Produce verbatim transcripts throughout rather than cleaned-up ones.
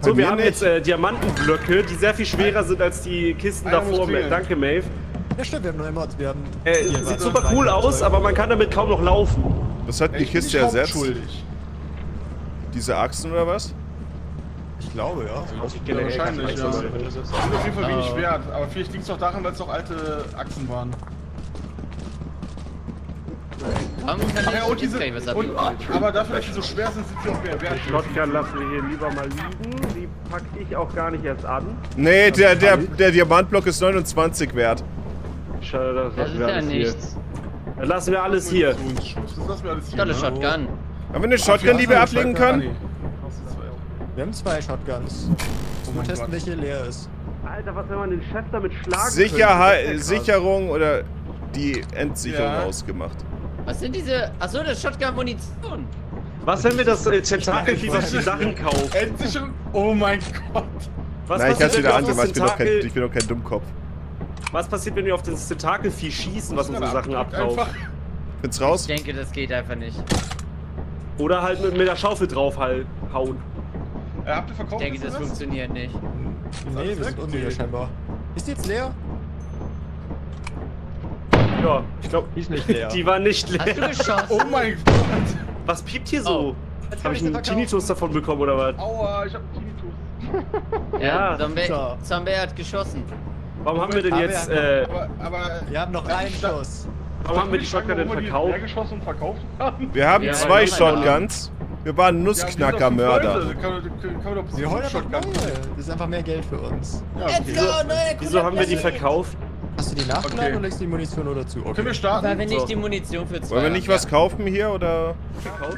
So, wir haben nicht. jetzt äh, Diamantenblöcke, die sehr viel schwerer sind als die Kisten Einer davor. Danke, Maeve. Ja stimmt, wir haben neue Mods. Wir haben äh, sieht super cool aus, aber man kann damit kaum noch laufen. Was hat die Kiste ersetzt? Diese Achsen oder was? Ich glaube, ja. Ja, wahrscheinlich, ja. Sind auf jeden Fall wenig wert, aber vielleicht liegt es doch daran, weil es noch alte Achsen waren. Warum kann Ach ja, und diese, was und, aber dafür, dass sie so schwer sind, sind sie auch mehr wert. Die Shotgun lassen wir hier lieber mal liegen. Die packe ich auch gar nicht erst an. Nee, der, der, der Diamantblock ist neunundzwanzig wert. Schade, das, das ist ja nichts. Dann lassen wir alles hier. Das lassen wir alles hier. Tolle Shotgun. Haben wir eine Shotgun, die wir ablegen können? Wir haben zwei Shotguns. Um zu testen, welche leer ist. Alter, was wenn man den Chef damit schlagen Sicherheit, könnte, Sicherung oder die Endsicherung ja. ausgemacht. Was sind diese... Achso, das Shotgun-Munition. Was, wenn wir das äh, Tentakelvieh, was die Sachen kaufen? Endsicherung? Oh mein Gott. Was Nein, ich hab's wieder angemacht, ich bin doch kein, ich bin doch kein Dummkopf. Was passiert, wenn wir auf das Tentakelvieh schießen, was unsere Sachen abkauft? Find's raus? Ich denke, das geht einfach nicht. Oder halt mit, mit der Schaufel drauf halt hauen. Äh, habt ihr verkauft? Ich denke, das, das funktioniert nicht. Nee, wir sind unsicher scheinbar. Ist die jetzt leer? Ja, ich glaube, die ist nicht leer. Die war nicht leer. Hast du geschossen? Oh mein Gott. Was piept hier so? Oh. Habe ich einen Tinnitus davon bekommen oder was? Aua, ich hab einen Tinnitus. Ja, Zombie, Zombie hat geschossen. Warum haben wir denn jetzt, äh... Aber, aber wir haben noch einen Schuss. Warum haben wir die Shotgun denn verkauft? Geschossen und verkauft haben? Wir haben ja, zwei Shotguns. Wir waren Nussknacker-Mörder. Ja, wir holen einfach neue. Das ist einfach mehr Geld für uns. Ja, okay. Wieso, wieso haben wir die verkauft? Hast du die nachgeladen okay. oder legst du die Munition nur dazu? Okay. Können wir starten? Weil wir nicht so. die Munition für zwei Wollen wir nicht haben, was ja. kaufen hier oder? Verkauft?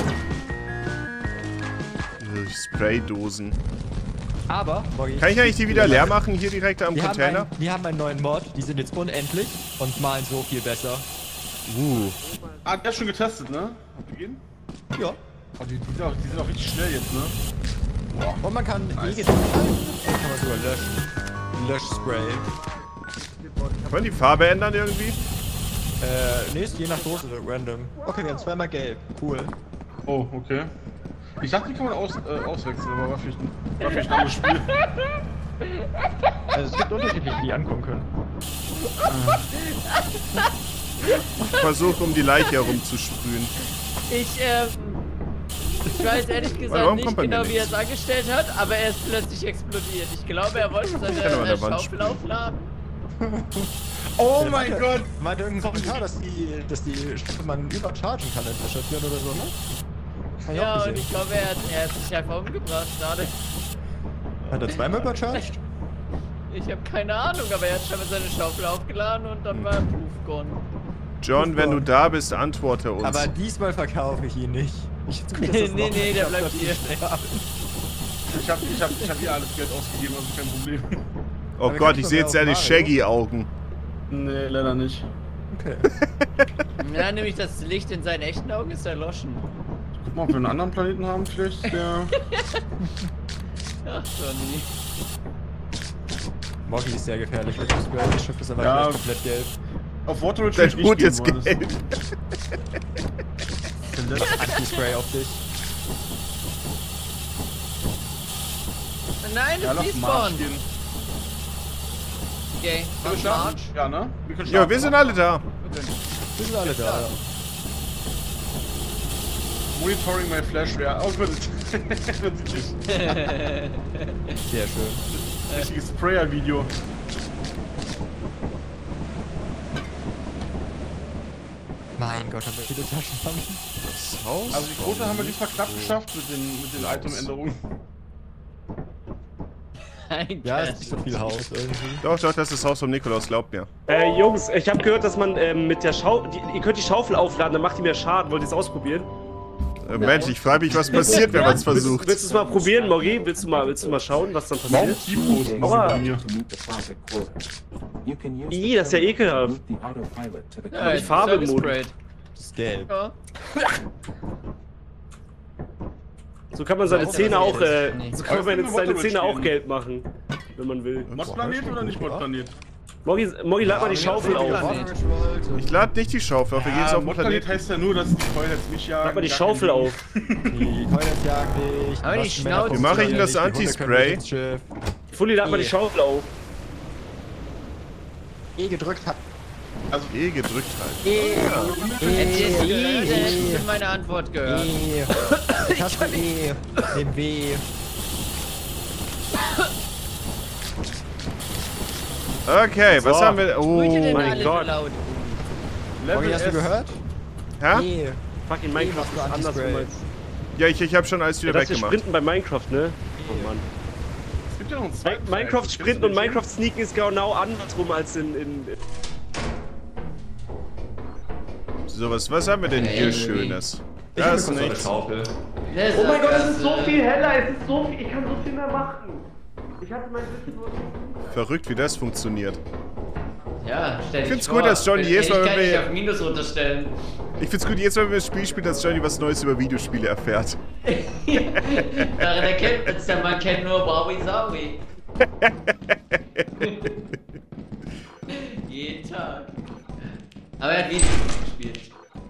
Diese Spraydosen. Aber, Morgi, kann ich eigentlich die wieder leer machen hier direkt am wir Container? Haben einen, wir haben einen neuen Mod, die sind jetzt unendlich und malen so viel besser. Uh. Ah, der ist schon getestet, ne? Habt ihr gehen? Ja. Oh, die, die, sind auch, die sind auch richtig schnell jetzt, ne? Boah. Und man kann nice. E gedrückt halten, dann kann man sogar löschen. Löschspray. Kann man die Farbe ändern irgendwie? Äh, nee, ist je nach Dose random. Okay, wir haben zweimal gelb. Cool. Oh, okay. Ich dachte, die kann man aus, äh, auswechseln, aber war vielleicht ein, war vielleicht ein anderes Spiel. Also es gibt unterschiedliche, die ankommen können. Ich versuche, um die Leiche herumzusprühen. Ich, ähm... Ich weiß ehrlich gesagt nicht genau, wie er es angestellt hat, aber er ist plötzlich explodiert. Ich glaube, er wollte seine äh, Schaufel aufladen. Oh mein ja, Gott! Meinte irgendein Kommentar, dass die, dass die Schaufel man überchargen kann in der Station oder so, ne? Ich ja, und ich glaube, er hat, er hat sich einfach umgebracht gerade. Hat er zweimal übercharged? Ich habe keine Ahnung, aber er hat schon mal seine Schaufel aufgeladen und dann hm. war er Proof gone. John, Proof wenn gone. du da bist, antworte uns. Aber diesmal verkaufe ich ihn nicht. Ich nee, nee, nee, nee, der bleibt hier. Ich hab, ich hab, ich hab hier alles Geld ausgegeben, also kein Problem. Oh aber Gott, ich sehe jetzt ja die Shaggy-Augen. Nee, leider nicht. Okay. Ja, nämlich das Licht in seinen echten Augen ist erloschen. Guck mal, ob wir einen anderen Planeten haben, vielleicht der... Ach, Johnny. Morgi ist sehr gefährlich mit dem Spray. Das Schiff ist aber ja, komplett gelb. Auf Waterridge Dein Hut ist gelb. Anti-Spray auf dich. Nein, das ja, ist Spawn. Okay, wir starten? Ja, ne? Wir können ja, wir sind alle da. Wir sind alle da, ja. Monitoring my Flashware. Auswendig. Sehr schön. Richtiges Sprayer-Video. Mein Gott, haben wir viele Taschen haben. Das Haus? Also die Quote haben wir diesmal knapp geschafft mit den, mit den Item-Änderungen. Ja, es ist nicht so viel Haus irgendwie. Doch, doch, das ist das Haus vom Nikolaus, glaubt mir. Äh, Jungs, ich habe gehört, dass man ähm, mit der Schaufel... Ihr könnt die Schaufel aufladen, dann macht die mehr Schaden. Wollt ihr es ausprobieren? Äh, Mensch, ich frage mich, was passiert, wenn man es versucht. Willst, willst du es mal probieren, Morgi? Willst du mal, willst du mal schauen, was dann passiert? Aua! Ih, das ist ja ekelhaft. Ja, die Farbe im Mund. Das ist gelb. Ja. So kann man seine Zähne auch, äh, so kann man jetzt seine Zähne auch gelb machen, wenn man will. Modplanet oder nicht Modplanet? Moggi, Moggi, lad mal die Schaufel auf. Ich lade nicht die Schaufel auf, wir gehen jetzt auf den Modcard Planeten. heißt ja nur, dass die Toilets nicht jagen. Lad mal die Schaufel auf. Die Toilets jagen nicht. Aber die Schnauze. Wie mache ich denn das Anti-Spray? Fully, lad mal die Schaufel auf. E gedrückt hat. Also E gedrückt halt. E. Hätte ich es gehört, hätte ich meine Antwort gehört. E. Taste E. Den W. Okay, was So. haben wir? Oh, Sprüht ihr denn mein alle Gott. so laut? Moggi, hast du gehört? hä? E. Fucking E Minecraft machst ist du anders Anti-Spray. als... Ja, ich, ich habe schon alles Ja, wieder das ist weggemacht. Sprinten bei Minecraft, ne? Oh Mann. es gibt ja noch einen Mi- zweiten Minecraft Teil. Sprinten und Minecraft Sneaken ist genau andersrum als in... in So, was, was haben wir denn hier Schönes? Da ist nichts. Schaufel. Das Oh mein Gott, es ist so das, viel heller, es ist so viel, ich kann so viel mehr machen. Ich hatte mein Wissen nur... Verrückt, wie das funktioniert. Ja, stell dich Ich find's vor. gut, dass Johnny jedes Mal, Ich kann wenn dich wir- auf Minus runterstellen. Ich find's gut, jetzt, wenn wir das Spiel spielen, dass Johnny was Neues über Videospiele erfährt. Daran erkennt man es dann, man kennt nur Wowie Zowie. Jeden Tag. Aber er hat Videospiele gespielt.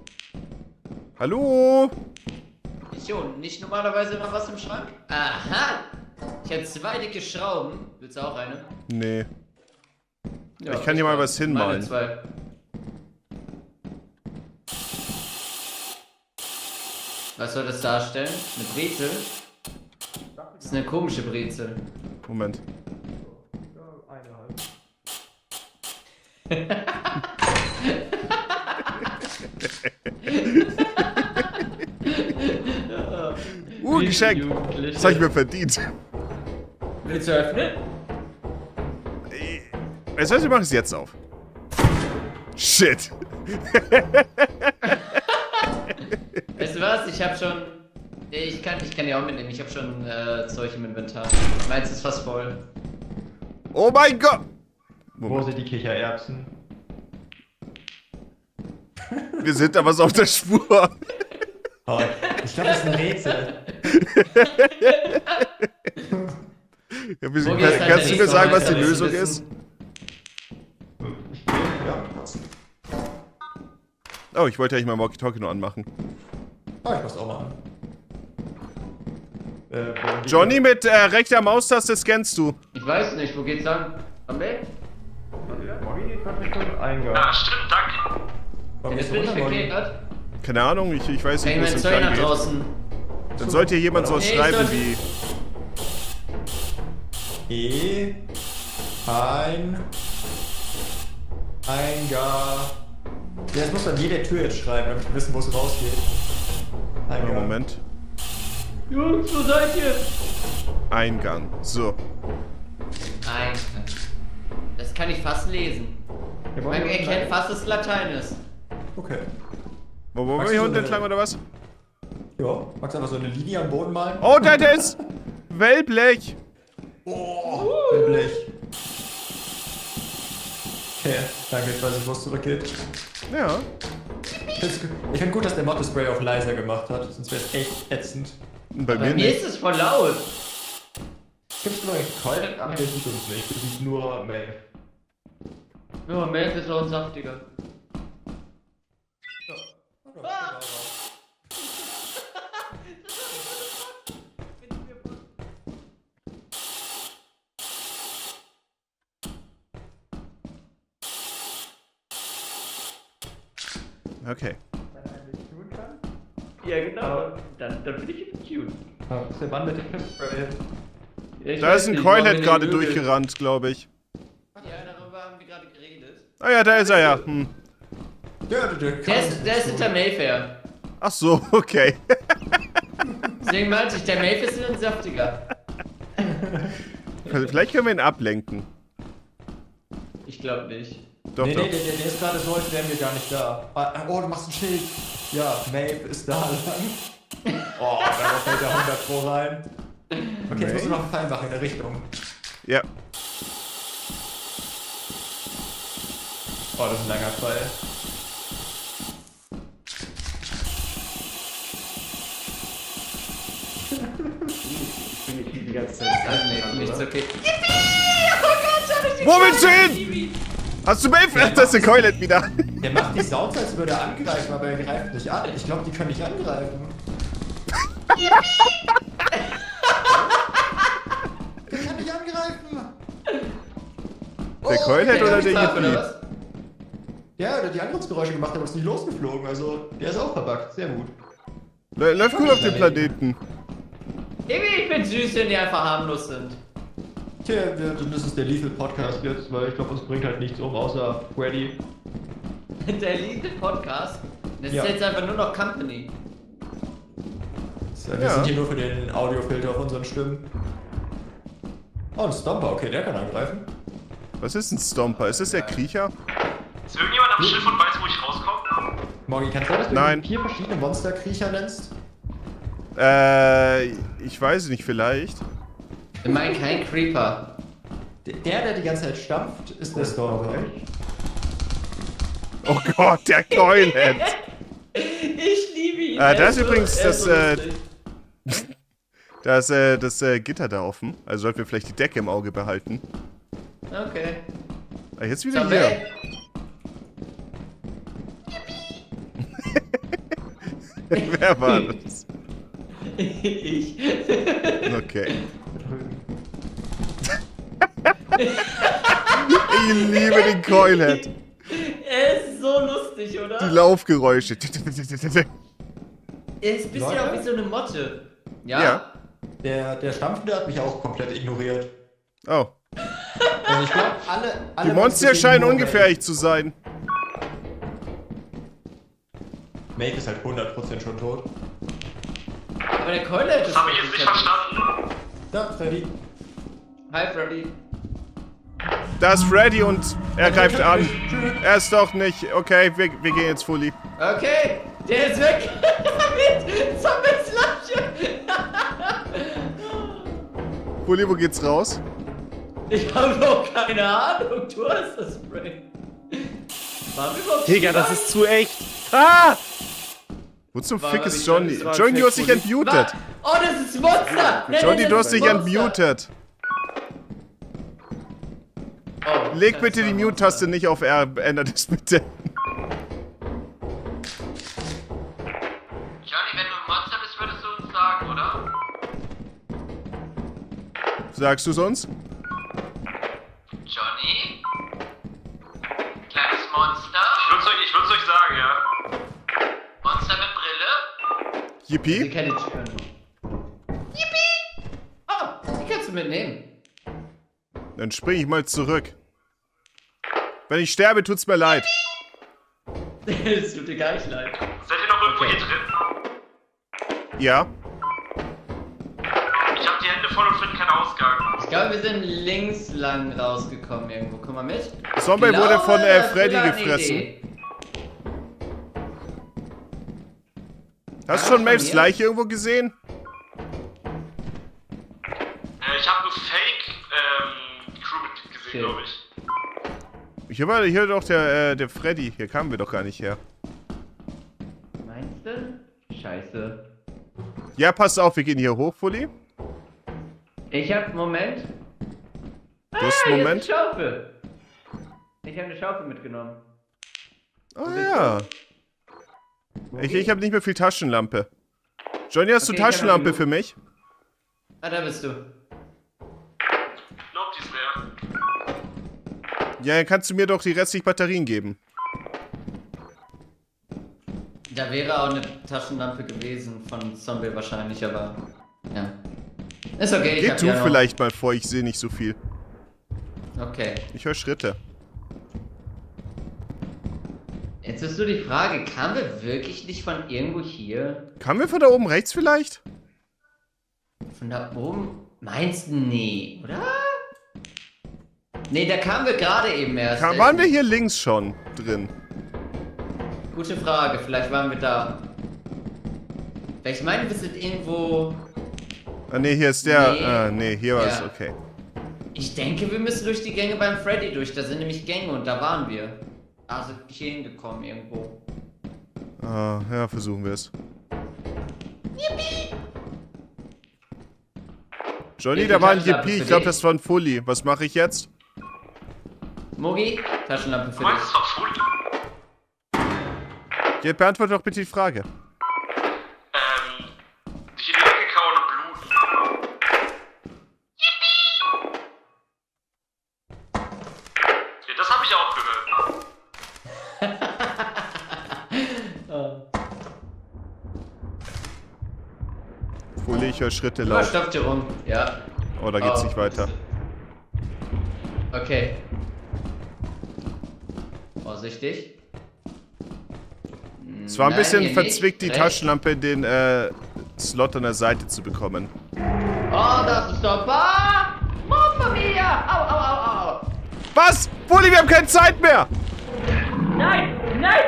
Hallo? Ich schon, nicht normalerweise immer was im Schrank? Aha! Ich habe zwei dicke Schrauben. Willst du auch eine? Nee. Ja, Ich kann dir mal was meine hinmalen. zwei. Was soll das darstellen? Eine Brezel? Das ist eine komische Brezel. Moment. Uh, Geschenk! Jugendliche. Das hab ich mir verdient. Willst du öffnen? Weißt du was, wir machen es jetzt auf. Shit! Weißt du was? Ich hab schon. Ich kann, ich kann die auch mitnehmen. Ich hab schon äh, Zeug im Inventar. Meins ist fast voll. Oh mein Gott! Wo Moment. sind die Kichererbsen? Wir sind aber so auf der Spur. Oh, ich glaube, das ist ein Rätsel. Ja, wie, Wo kann, geht's dann kannst du denn mir so sagen, was weiter? die Willst Lösung du wissen? ist? Ja. Oh, ich wollte eigentlich mal Walkie-Talkie nur anmachen. Oh, ich muss auch machen. Äh, wo liegt Johnny, mit äh, rechter Maustaste scannst du. Ich weiß nicht, wo geht's lang? Am Weg? der? Moggi, die Richtung Eingang. Ah, stimmt, danke. Warum Jetzt bist bin du ich runter, Moggi? verkehrt. Keine Ahnung, ich, ich weiß Kann nicht, ich wo es mein Zeug nach entlang geht. draußen? Dann sollte hier jemand so Nee, ich schreiben soll- wie... E. Ein. Eingang. Ja, das muss man jede Tür jetzt schreiben, damit wir wissen, wo es rausgeht. Oh, Eingang. Moment. Jungs, wo seid ihr? Eingang. So. Nein. Das kann ich fast lesen. Wir wollen Man hier erkennt unten fast, dass es Latein ist. Okay. Wo wollen wir Magst hier du unten so entlang eine- oder was? Ja, magst du einfach so eine Linie am Boden malen? Oh, da da ist Wellblech. Oh, Blech. Okay, danke, ich weiß nicht, wo es zurückgeht. Ja. Ich find's gut- Ich finde gut, dass der Motto-Spray auf leiser gemacht hat, sonst wäre es echt ätzend. Bei Bei mir mir nicht. ist es voll laut. Gibt's nur einen Keul? Ach, das ist uns nicht. Das ist nur Mail. Ja, Milch ist auch saftiger. Ah! Okay. Ja, genau. Dann, dann bin ich jetzt cute. Ah, ist der Mann mit dem Clipspray? Ich Da weiß ist ein nicht, warum Coilhead wir gerade den Möbel- durchgerannt, glaube ich. Ja, darüber haben wir gerade geredet. Ah ja, da ist er ja. Hm. Ja, der, der, Der ist, der ist hinter Mayfair. Ach so, okay. Deswegen meinte ich, der Mayfair ist ein saftiger. Vielleicht können wir ihn ablenken. Ich glaube nicht. Doch, Nee, doch. nee, der, der, der ist gerade so, als wären wir gar nicht da. Ah, oh, du machst ein Schild. Ja, Maeve ist da lang. Oh, da fällt der hundert Pro rein. Okay, jetzt musst du noch einen Pfeil machen in der Richtung. Ja. Oh, das ist ein langer Pfeil. Ich bin die ganze Zeit. Ah, nee, nichts okay. Wo willst du hin? Hast du Maeve? Ach, das ist der Coilhead wieder. Der macht die Sounds, als würde er angreifen, aber er greift nicht an. Ich glaube, die können nicht angreifen. Der kann nicht angreifen. Der Coilhead Oh, oder der Yippie? Yippie? Ja, der hat die Angriffsgeräusche gemacht, aber ist nicht losgeflogen. Also, der ist auch verbuggt. Sehr gut. Läuft gut auf dem Planeten. Irgendwie, ich bin süß, wenn die einfach harmlos sind. Tja, das ist der Lethal Podcast jetzt, weil ich glaube, uns bringt halt nichts um, außer Freddy. Der Lethal Podcast? Das Ja. ist jetzt einfach nur noch Company. Wir Ja. sind hier nur für den Audiofilter auf unseren Stimmen. Oh, ein Stomper, okay, der kann angreifen. Was ist ein Stomper? Ist das der Kriecher? Ist irgendjemand am Schiff und weiß, wo ich rauskomme? Morgi, kann es sein, dass du Nein. vier verschiedene Monsterkriecher nennst? Äh, ich weiß nicht, vielleicht. Ich meine kein Creeper. Der, der die ganze Zeit stampft, ist der Stomper. Oh Gott, der Coilhead. Ich liebe ihn. Äh, da ist Er so- übrigens er das, so äh, lustig. Da ist äh, das äh, Gitter da offen. Also sollten wir vielleicht die Decke im Auge behalten. Okay. Ah, jetzt wieder Zombie. hier. Wer war das? Ich. Okay. Ich liebe den Coilhead. Er ist so lustig, oder? Die Laufgeräusche. Er ist ein bisschen Leute? auch wie so eine Motte. Ja? Ja. Der, der Stampfende hat mich auch komplett ignoriert. Oh. Also ich glaube, alle, alle... Die Monster sehen scheinen nur ungefährlich zu sein. Maeve. Maeve ist halt hundert Prozent schon tot. Aber der Keule ist. Hab ich jetzt nicht verstanden. Da, Freddy. Hi, Freddy. Da ist Freddy und er greift an. Er ist doch nicht. Okay, wir, wir gehen jetzt fully. Okay, der ist weg. Mit Zombies Lasche. Fully, wo geht's raus? Ich habe doch keine Ahnung. Du hast das Spray. Waren wir überhaupt Digga, das ist zu echt. Ah! Wo zum War Fick aber ist nicht Johnny? das war ein Johnny, du hast dich Fake, entmutet. Oh, das ist Monster. Nein, Johnny, nein, du das hast ist dich Monster. entmutet. Oh, Leg das bitte war die Monster. Mute-Taste nicht auf R. Ändert es bitte. Johnny, wenn du ein Monster bist, würdest du uns sagen, oder? Sagst du's uns? Johnny? Kleines Monster? Ich würd's euch, ich würd's euch sagen, ja. Monster mit Brille? Sie Yippie? kann jetzt schon. Yippie! Oh, die kannst du mitnehmen. Dann spring ich mal zurück. Wenn ich sterbe, tut's mir leid. Es tut dir gar nicht leid. Seid ihr noch irgendwo Okay. hier drin? Ja. Ich hab die Hände voll und finde keinen Ausgang. Ich glaube, wir sind links lang rausgekommen irgendwo. Guck mal mit. Zombie Ich wurde glaube, von äh, das ist Freddy sogar eine gefressen. Idee. Hast du Ah, schon Maves von mir? Leiche irgendwo gesehen? Äh, ich hab eine Fake, ähm, Crew gesehen, Okay. glaube ich. Hier war hier doch der, äh, der Freddy. Hier kamen wir doch gar nicht her. Meinst du? Scheiße. Ja, passt auf, wir gehen hier hoch, Fully. Ich hab, Moment. Du hast Ah, einen hier Moment. ist eine Schaufel. Ich habe eine Schaufel mitgenommen. Oh ja. Ich, ich habe nicht mehr viel Taschenlampe. Johnny, hast Okay, du ich hab Taschenlampe genug. für mich? Ah, da bist du. Ich glaub, die ist leer. Ja, dann kannst du mir doch die restlichen Batterien geben. Da wäre auch eine Taschenlampe gewesen von Zombie wahrscheinlich, aber ja. Ist okay, ich Geh hab du ja noch. vielleicht mal vor, ich sehe nicht so viel. Okay. Ich höre Schritte. Jetzt ist nur die Frage, kamen wir wirklich nicht von irgendwo hier? Kamen wir von da oben rechts vielleicht? Von da oben? Meinst du? Nee, oder? Nee, da kamen wir gerade eben erst. Kam, waren wir hier links schon drin? Gute Frage, vielleicht waren wir da. Weil ich meine, wir sind irgendwo... Ah ne, hier ist der. Nee. Ah ne, hier war es, Ja. okay. Ich denke, wir müssen durch die Gänge beim Freddy durch. Da sind nämlich Gänge und da waren wir. Also hier hingekommen irgendwo. Ah, ja, versuchen wir es. Johnny, Wie da viel war ein Taschenlampe Yippie. für Ich glaube, dich? das war ein Fully. Was mache ich jetzt? Mogi, Taschenlampe für Du dich. meinst es doch schuld. Ja, beantworte doch bitte die Frage. Ähm, dich in die Ecke kauen und bluten. Yippie! Ja, das habe ich auch gehört. Folie, ich höre Schritte Oh, laufen. stoppt hier rum. Ja. Oh, da geht's Oh. nicht weiter. Okay. Vorsichtig. Es war ein Nein, bisschen hier verzwickt, die nicht. Taschenlampe in den äh, Slot an der Seite zu bekommen. Oh, das ist doch... Ah! Mamma mia! Au, au, au, au! Was? Folie, wir haben keine Zeit mehr! Nein! Nein!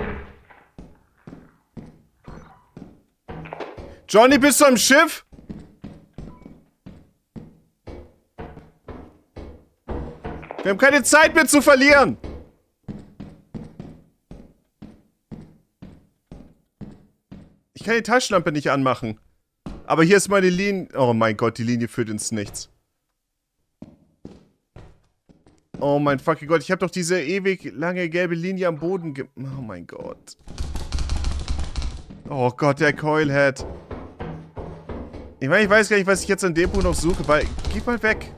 Johnny, bist du am Schiff? Wir haben keine Zeit mehr zu verlieren! Ich kann die Taschenlampe nicht anmachen. Aber hier ist meine Linie... Oh mein Gott, die Linie führt ins Nichts. Oh mein fucking Gott, ich habe doch diese ewig lange gelbe Linie am Boden ge... Oh mein Gott. Oh Gott, der Coilhead. Ich meine, ich weiß gar nicht, was ich jetzt an dem Punkt noch suche, weil... Geh mal weg.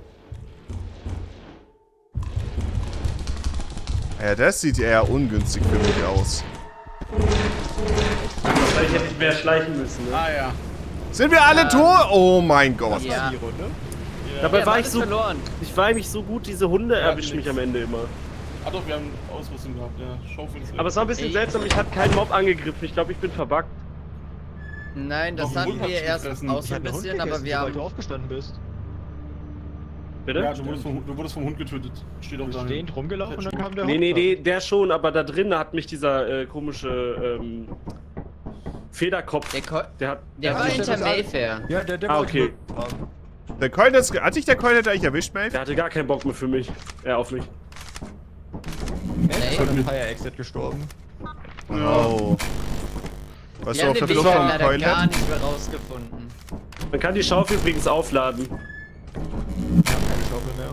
Ja, das sieht eher ungünstig für mich aus. Wahrscheinlich hätte ich mehr schleichen müssen, ne? Ah ja. Sind wir alle tot? Oh mein Gott. Ja. Dabei Ja, war war ich so... verloren. Ich war nämlich so gut, diese Hunde erwischen mich am Ende immer. Ah doch, wir haben Ausrüstung gehabt, ja. Schaufel ist Aber es war ein bisschen Ey. seltsam, ich hatte keinen Mob angegriffen. Ich glaube, ich bin verbuggt. Nein, das Doch, ein hatten Hund hat wir dich erst gefressen. auch so ein bisschen, aber wir haben... du aufgestanden bist. Bitte? Ja, du wurdest, vom, du wurdest vom Hund getötet. Steht auch Du da. bist stehend rumgelaufen und dann kam der Nee, Hund. nee, nee, der schon, aber da drin hat mich dieser äh, komische ähm, Federkopf. Der, Ko Der hat. der war Ja, hinter das ist alles- Mayfair. Ja, der, der Ah, wollte okay. nur haben. Der Coilhead... Hat dich der Coilhead eigentlich erwischt, Maeve? Der hatte gar keinen Bock mehr für mich. Äh, auf mich. Er ist von einem Fire Exit gestorben. Oh. Was Wir du haben auf der den Weg Flucht vom leider gar Coilhead? nicht mehr rausgefunden. Man kann die Schaufel übrigens aufladen. Ich hab keine Schaufel mehr.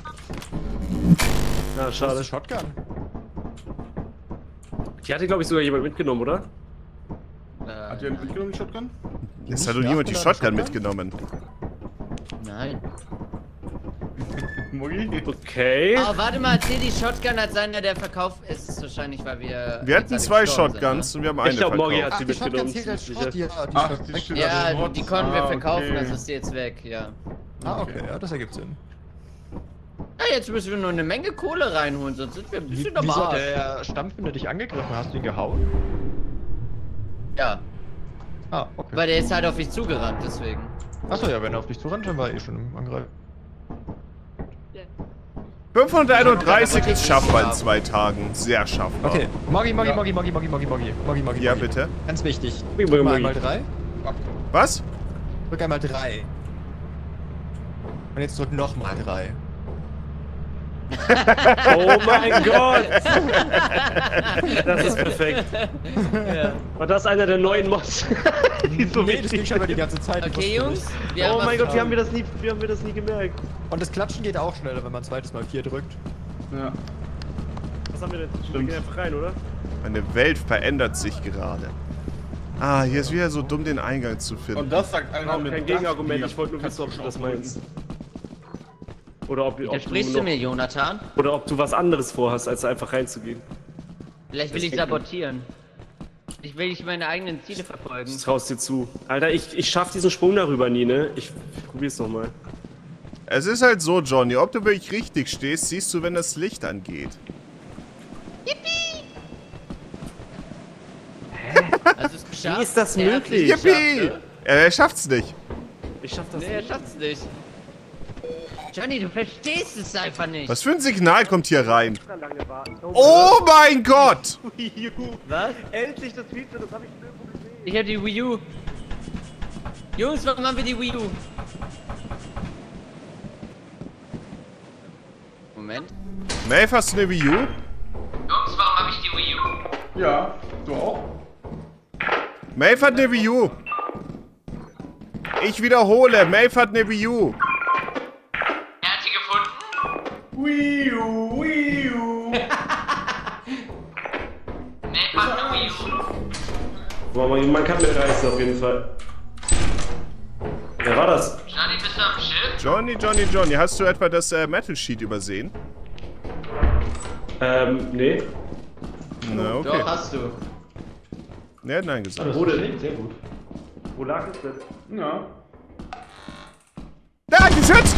Ja, Das ist schade. eine Shotgun. Die hatte, glaube ich, sogar jemand mitgenommen, oder? Hat der mitgenommen, die Shotgun? Es hat doch niemand die Shotgun mitgenommen. Nein. Mogi? Okay. Oh, warte mal, erzähl die Shotgun als einer, der verkauft ist. Es wahrscheinlich, weil wir. Wir hatten als zwei gestorben Shotguns und wir haben eine Ich glaube, Morgi verkauft. hat sie die Shotgun mitgenommen. zählt als sicher. Schrott, ja. Die Ach, Shotgun- die Sind. steht Ja, da die konnten wir Ah, verkaufen, okay. also ist die jetzt weg, ja. Ah, okay, ja, das ergibt Sinn. Ja, jetzt müssen wir nur eine Menge Kohle reinholen, sonst sind wir ein Wie, bisschen am wieso hat Arsch. der Stampfende dich angegriffen? Hast du ihn gehauen? Ja, Ah, okay. weil der ist halt auf mich zugerannt, deswegen. Achso, ja, wenn er auf dich zurennt, dann war er eh schon im Angriff. fünfhunderteinunddreißig ist schaffbar in zwei Tagen. Sehr schaffbar. Okay, Moggi, Moggi, Ja. Moggi, Moggi, Moggi, Moggi, Moggi, Moggi, Moggi. Ja, Moggi. bitte. Ganz wichtig. Moggi, Drück mal Moggi. einmal drei. Was? Drück einmal drei. Und jetzt drück nochmal drei. Oh mein Gott! Das ist perfekt. Ja. Und das ist einer der neuen Mods. Die so Nee, das ging wichtig schon über die sind. ganze Zeit. ich Okay, wusste Jungs, nicht. wir haben Oh was mein Gott, wie vor. haben wir das nie, wie haben wir das nie gemerkt? Und das Klatschen geht auch schneller, wenn man zweites Mal vier drückt. Ja. Was haben wir denn? Wir gehen einfach rein, oder? Meine Welt verändert sich gerade. Ah, hier ist wieder so dumm, den Eingang zu Und finden. das sagt einer mit Kein das Gegenargument, hier. ich wollte nur Kannst wissen, ob du das Schaufel meinst. Oder ob, ob, Da du sprichst du noch, mir, Jonathan. oder ob du was anderes vorhast, als einfach reinzugehen. Vielleicht will ich sabotieren. Ich will nicht meine eigenen Ziele verfolgen. Ich trau's dir zu. Alter, ich, ich schaff diesen Sprung darüber nie, ne? Ich probier's nochmal. Es ist halt so, Johnny, ob du wirklich richtig stehst, siehst du, wenn das Licht angeht. Also es geschafft. Wie ist das Er hat's möglich? nicht Yippie! geschafft, ne? Er schafft's nicht. Ich schaff das Nee, er nicht. schafft's nicht. Johnny, du verstehst es einfach nicht. Was für ein Signal kommt hier rein? Lange warten. Oh mein Gott! Was? Endlich das Feature, das hab ich nirgendwo gesehen. Ich hab die Wii U. Jungs, warum haben wir die Wii U? Moment. Maeve, hast du eine Wii U? Jungs, warum habe ich die Wii U? Ja, du auch? Maeve hat eine Wii U. Ich wiederhole, Maeve hat eine Wii U. Er hat sie gefunden. Wii U, Wii Man, man kann mir reißen auf jeden Fall. Wer war das? Johnny, bist du am Schiff? Johnny, Johnny, Johnny, hast du etwa das äh, Metal Sheet übersehen? Ähm, nee. Na, okay. Doch, hast du. Er hat nein gesagt. Wo denn? Sehr gut. Wo lag es denn? Ja. Da, geschützt!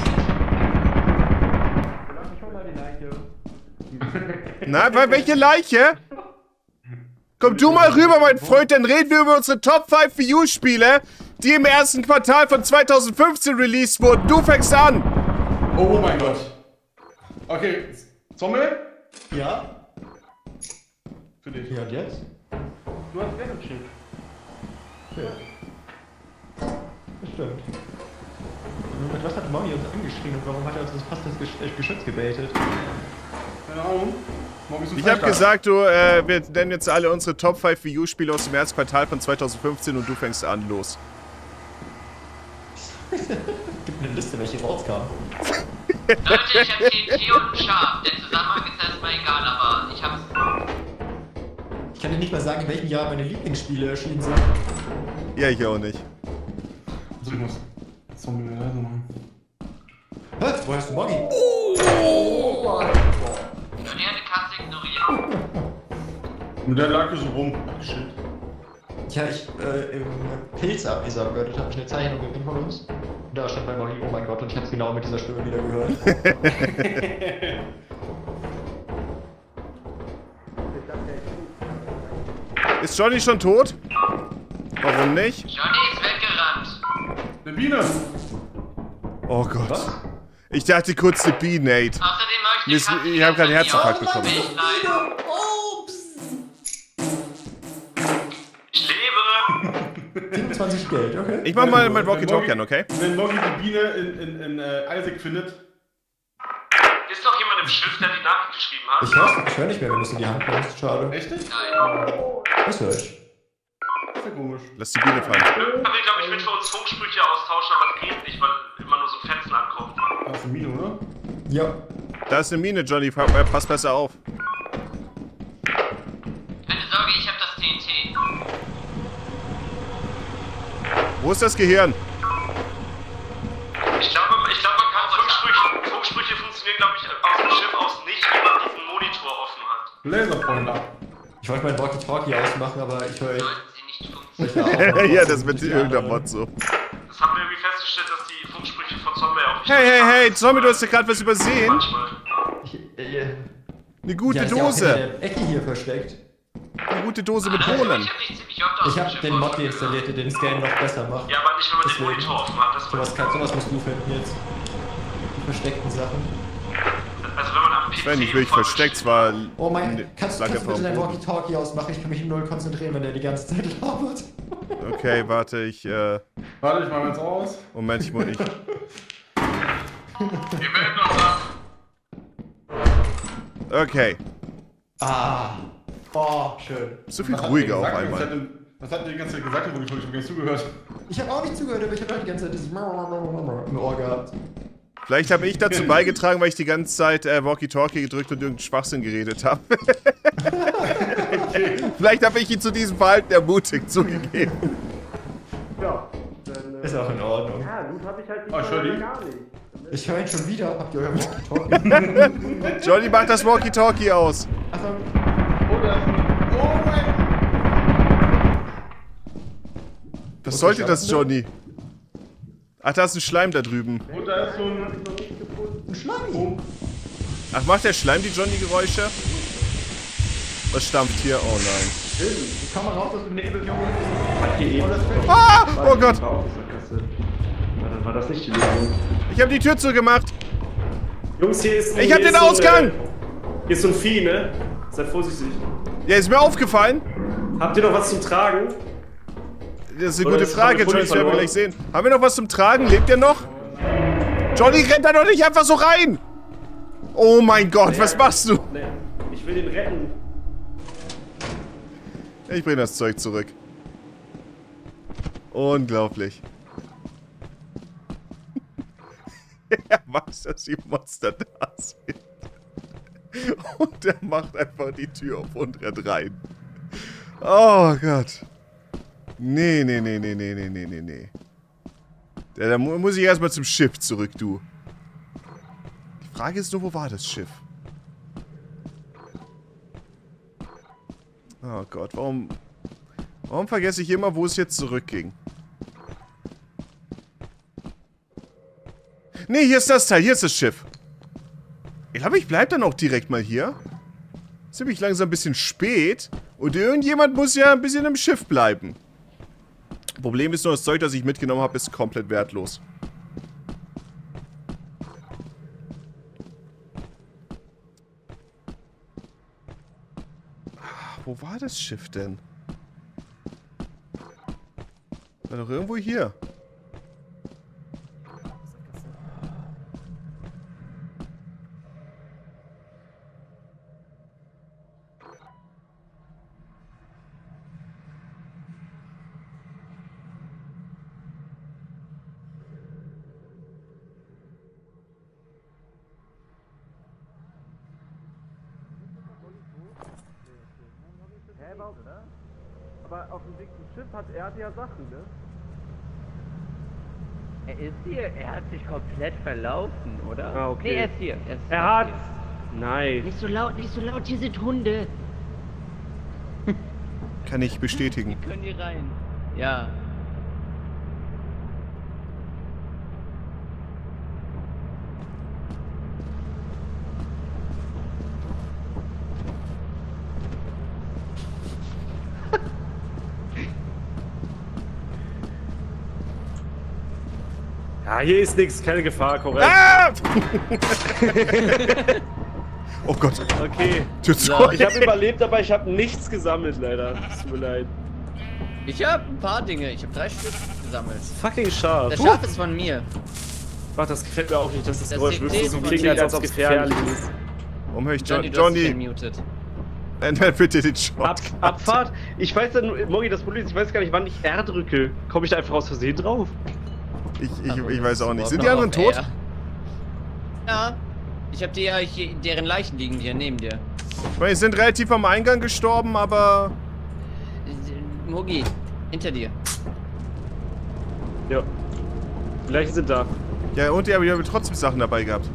Na, welche Leiche? Komm du mal rüber, mein Freund, dann reden wir über unsere Top fünf Wii U-Spiele, die im ersten Quartal von zweitausendfünfzehn released wurden. Du fängst an! Oh mein Gott. Okay, Zombie? Ja? Für dich. Ja, und jetzt? Du hast Venom Shield. Ja. Das stimmt. Mit was hat Mommy uns angeschrien und warum hat er uns das fast das Gesch äh, Geschütz gebaitet? Keine Ahnung. Ich hab gesagt, du, äh, wir nennen jetzt alle unsere Top fünf Wii U-Spiele aus dem ersten Quartal von zweitausendfünfzehn und du fängst an, los. Gibt eine Liste, welche rauskamen. Leute, ich hab T N T und ein Schaf. Der Zusammenhang ist erstmal egal, aber ich hab's... Ich kann dir nicht mal sagen, in welchem Jahr meine Lieblingsspiele erschienen sind. Ja, ich auch nicht. Also ich muss Zombie wieder leise machen. Hä? Wo hast du Moggy? Johnny hat eine Katze ignoriert. Und der lag hier so rum. Shit. Ja, ich, äh, im Pilz-Ableser gehört habe ich eine Zeichnung im Infolos. Und da stand bei Moggy, oh mein Gott, und ich hab's genau mit dieser Stimme wieder gehört. Ist Johnny schon tot? Warum nicht? Johnny ist weggerannt. Eine Biene! Oh Gott. Was? Ich dachte kurz eine Bee, Nate. Außerdem habe ich Ich, ich habe gerade einen Herzinfarkt bekommen. Ich leide. Ich lebe. siebenundzwanzig Geld, okay. Ich mach mal mein Walkie-Talkie an, okay? Wenn Moggy die Biene in, in, in äh, Isaac findet. Ist doch jemand im Schiff, der die Nachricht geschrieben hat? Ich hör's, ich hör nicht mehr, wenn du es in die Hand nimmst. Schade. Echt nicht? Nein. Das hör ich. Das ist ja komisch. Lass die Biene fallen. Ich glaube, ich will für uns Funksprüche austauschen, aber das geht nicht, weil immer nur so Fetzen ankommt. Das ist eine Mine, oder? Ja. Da ist eine Mine, Johnny. Pass besser auf. Keine Sorge, ich habe das T N T. Wo ist das Gehirn? Ich glaube, ich glaube man kann Funksprüche, Funksprüche funktionieren, glaube ich, aus dem Schiff aus nicht, wenn man diesen Monitor offen hat. Laserpointer. Ich wollte mein Walkie-Talkie ausmachen, aber ich höre... Sollten sie nicht funktionieren. Ja, das mit irgendeinem Mod so. Das haben wir irgendwie festgestellt, dass die Funksprüche von Zombie auch nicht... Hey, hey, hey, Zombie, du hast ja gerade was übersehen. Manchmal. Ich, äh, Eine gute ja, ist ja auch Dose. in der Ecke hier versteckt. Eine gute Dose mit Also, Bohnen. ich habe nicht ziemlich oft aus Ich dem habe Schiff den Mod rausgegangen. deinstalliert, der den Scan noch besser macht. Ja, aber nicht, wenn man Deswegen. den Monitor offen hat. Das Sowas, kann, sowas musst du finden jetzt. Die versteckten Sachen. also wenn man am P C... Wenn nicht wirklich voll versteckt, zwar. Oh mein, ne, kannst, lag kannst du einfach bitte am dein Boden. Walkie-Talkie ausmachen? Ich kann mich null konzentrieren, wenn der die ganze Zeit labert. Okay, warte, ich, äh. Warte, ich mach jetzt aus. Moment, ich muss. Ich, Wir melden uns ab. okay. Ah. Oh, schön. So viel Was hat ruhiger der auf gesagt? einmal. Was hat denn- Was hat der die ganze Zeit gesagt, wo ich hab gar nicht zugehört? Ich habe auch nicht zugehört, aber ich habe die ganze Zeit dieses im Ohr gehabt. Vielleicht habe ich dazu beigetragen, weil ich die ganze Zeit äh, Walkie-Talkie gedrückt und irgendeinen Schwachsinn geredet habe. Vielleicht habe ich ihn zu diesem Verhalten ermutigt, zugegeben. Ja. Dann, äh, Ist auch in Ordnung. ja, gut habe ich halt nicht Oh, mal Entschuldigung. gar nicht. Ich höre ihn schon wieder. Habt ihr euer Walkie-Talkie? Johnny, mach das Walkie-Talkie aus. Achtung. Oh, da ist ein... Oh mein... Was sollte das, Johnny? Ach, da ist ein Schleim da drüben. Und da ist so ein... Ein Schlange. Oh. Ach, macht der Schleim die Johnny-Geräusche? Was stampft hier? Oh nein. Ich komm mal raus aus dem Nebel, Junge. Hat hier eben. Ah! Oh Gott! War auch aus der Kasse. Ja, dann war das nicht die Lösung. Ich habe die Tür zugemacht. Jungs, hier ist ein, Ich hab hier den ist so Ausgang! Ein, äh, hier ist so ein Vieh, ne? Seid vorsichtig. Ja, ist mir aufgefallen. Habt ihr noch was zum Tragen? Das ist eine Oder gute ist Frage, Johnny Johnny, das werden wir verloren? gleich sehen. Haben wir noch was zum Tragen? Lebt ihr noch? Johnny, rennt da doch nicht einfach so rein! Oh mein Gott, was machst du? Ne, ich will den retten. Ich bring das Zeug zurück. Unglaublich. Er weiß, dass die Monster da sind. Und er macht einfach die Tür auf und rennt rein. Oh Gott. Nee, nee, nee, nee, nee, nee, nee, nee, nee. Da, da mu muss ich erstmal zum Schiff zurück, du. Die Frage ist nur, wo war das Schiff? Oh Gott, warum... Warum vergesse ich immer, wo es jetzt zurückging? Nee, hier ist das Teil, hier ist das Schiff. Ich glaube, ich bleib dann auch direkt mal hier. Ist nämlich langsam ein bisschen spät. Und irgendjemand muss ja ein bisschen im Schiff bleiben. Problem ist nur, das Zeug, das ich mitgenommen habe, ist komplett wertlos. Ah, wo war das Schiff denn? War doch irgendwo hier. Aber auf dem Weg zum Schiff hat er ja Sachen, ne? Er ist hier, er hat sich komplett verlaufen, oder? Ah, okay. Nee, er ist hier. Er, ist Er hat... Nein. Nicht so laut, nicht so laut, hier sind Hunde. Kann ich bestätigen. Die können hier rein. Ja. Ja, hier ist nichts, keine Gefahr, korrekt. Ah! Oh Gott. Okay. Tut so. Ja, ich habe überlebt, aber ich habe nichts gesammelt, leider. Tut mir leid. Ich habe ein paar Dinge, ich habe drei Stück gesammelt. Fucking Schaf. Das Schaf ist von mir. Ach, das gefällt mir auch nicht, dass das, Das Geräusch liegt wirklich so neben klingt, mir. als ob es gefährlich ist. Warum höre ich jo Johnny, du hast dich Johnny? gemutet. Ändern bitte den Shot. Ab, Abfahrt. Ich weiß dann, Moggi, das Problem ist, ich weiß gar nicht, wann ich R drücke. Komme ich da einfach aus Versehen drauf? Ich, ich, Ach, ich weiß auch nicht. das Sind ist die anderen noch tot? eher. Ja. Ich habe die ja hier, deren Leichen liegen hier neben dir. Ich meine, die sind relativ am Eingang gestorben, aber... Moggi, hinter dir. Ja. Die Leichen sind da. Ja, und die haben ja trotzdem Sachen dabei gehabt.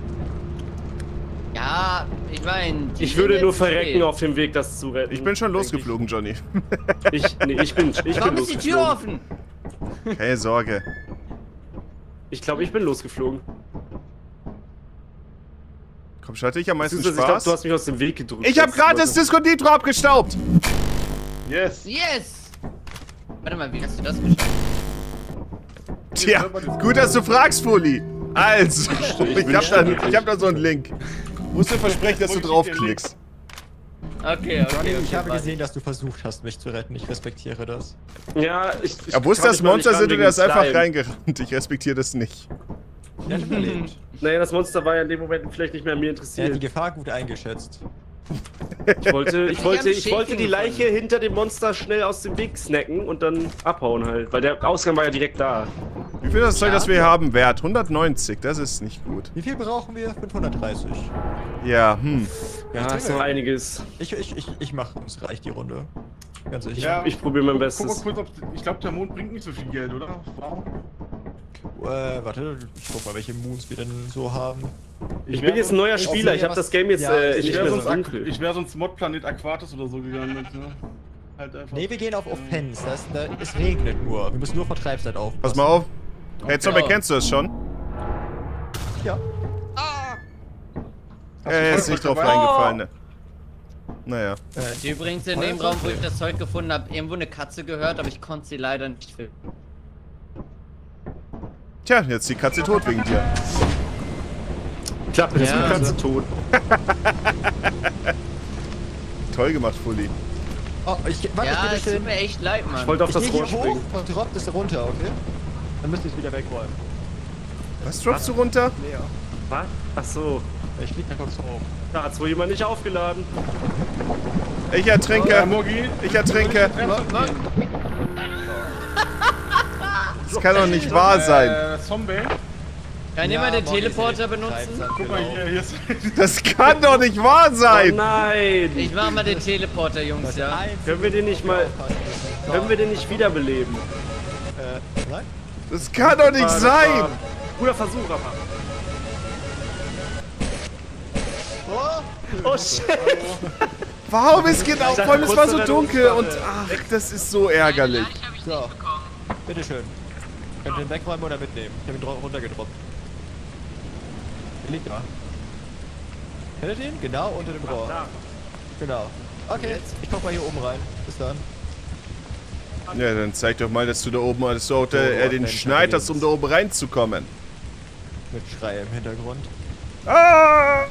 Ja, ich meine... Ich würde nur verrecken auf dem Weg, das zu retten. Ich bin schon losgeflogen, Johnny. Ich, nee, ich bin, ich bin Warum ist die Tür losgeflogen. offen? Keine Sorge. Ich glaube, ich bin losgeflogen. Komm, ich hatte ich am meisten Ich glaube, Spaß. du hast mich aus dem Weg gedrückt. Ich habe gerade das Disco Nitro abgestaubt. Yes! Yes! Warte mal, wie hast du das geschafft? Tja, gut, dass du fragst, Fully. Also, ich hab, da, ich hab da so einen Link. Musst dir versprechen, dass du draufklickst. Okay, okay, okay. Ich habe warte. gesehen, dass du versucht hast, mich zu retten. Ich respektiere das. Ja, ich. ich Ja, wusste kann das mich mal Monster nicht sind und ran er ist wegen einfach Slime. reingerannt. Ich respektiere das nicht. Ich hätte überlebt. Naja, das Monster war ja in dem Moment vielleicht nicht mehr an mir Er hat die interessiert. Gefahr gut eingeschätzt. Ich wollte, ich Ich wollte, hab ich wollte die Schäfchen Leiche hinter dem Monster schnell aus dem Weg snacken und dann abhauen halt. Weil der Ausgang war ja direkt da. Wie viel ist das Zeug, Ja. das wir hier haben, wert? hundertneunzig, das ist nicht gut. Wie viel brauchen wir? fünfhundertdreißig. Ja, hm. Ja, ich ist noch trinke. einiges. Ich, ich, ich, ich mach, es reicht die Runde. Ganz sicher. Ja, Ich probiere mein Guck mal Bestes. kurz, ob. Ich glaube, der Mond bringt nicht so viel Geld, oder? Warum? Äh, warte, ich guck mal, welche Moons wir denn so haben. Ich bin jetzt ein neuer Spieler, ich habe das Game jetzt Ja, äh, ich nicht Ich mehr wäre so sonst, Ak- dunkel. ich wär sonst Modplanet Aquatus oder so gegangen. Mit, ne? Halt einfach. Nee, wir gehen auf Offense. Das, da, es regnet nur. Wir müssen nur vor Treibzeit aufpassen. Pass mal auf. Hey, Zombie, Ja. kennst du das schon? Ja. Er ist nicht drauf dabei? reingefallen, ne? Naja. Die übrigens in dem Raum, wo ich das Zeug gefunden habe, irgendwo eine Katze gehört, aber ich konnte sie leider nicht filmen. Tja, jetzt ist die Katze tot wegen dir. Klappt, jetzt Ja, ist die Katze also- tot. Toll gemacht, Fully. Oh, ich, warte, Ja, ich es geh tut mir echt leid, Mann. Ich wollte auf Ich das geh hier Rohr hoch springen. und droppt es runter, okay? Dann müsst ihr es wieder wegräumen. Was droppst du runter? Leer. Was? Ach so. Ich flieg dann kurz hoch. Da hat's wohl jemand nicht aufgeladen. Ich Ja, ertrinke. Mogi. Ich ertrinke. Das kann doch nicht wahr sein. Äh, Zombie. Kann Ja, jemand den Morgen Teleporter ist benutzen? Treibsand, Guck mal genau. hier, hier ist. Das kann doch nicht wahr Oh sein. nein! Ich mach mal den Teleporter, Jungs, ja. Eins, Können wir den nicht mal... Können wir den nicht wiederbeleben? Äh, nein? Das kann doch nicht sein! Guter Versuch, aber. Oh, Oh shit! Warum ist genau, vor allem es war so kurz dunkel vor und der ach, das ist so ärgerlich. so. Bitteschön. Könnt ihr den wegräumen oder mitnehmen? Ich hab ihn dro- runtergedroppt. Der liegt da. Kennt ihr den? Genau, unter dem Rohr. Da. Genau. Okay, ich guck mal hier oben rein. Bis dann. Ja, dann zeig doch mal, dass du da oben, dass du auch So, äh, den Mensch, Schneid hast, um da oben reinzukommen. Mit Schrei im Hintergrund. Ah!